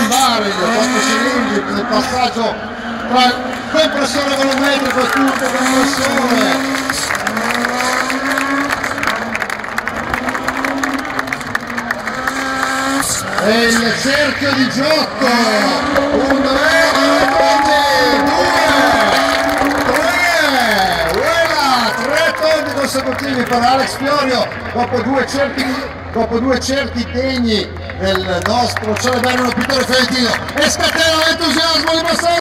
barrel, 4 cilindri, nel passaggio tra compressore volumetrico e turbo compressore. E il cerchio di Giotto, 1, 2, 3 tondi consecutivi per Alex Fiorio dopo due cerchi degni del nostro celeberrimo pittore fiorentino, e scatena l'entusiasmo di Bassano.